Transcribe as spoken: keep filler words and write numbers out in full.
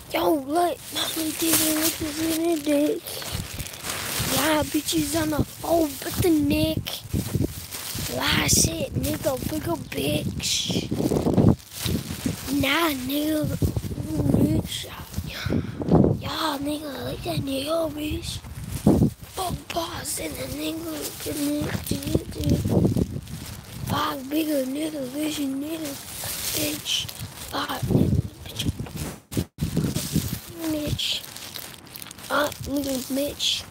Yo, look, mommy didn't look this in the dick. Yeah, bitches on the phone, but the neck. Lie shit, nigga, bigger bitch. Nah, nigga, bitch. Y'all, nigga, like that nigga, bitch. Fuck boss and the nigga, nigga, fuck bigger nigga, bitch, nigga, bitch. Fuck nigga, bitch. Bitch. Fuck nigga, bitch.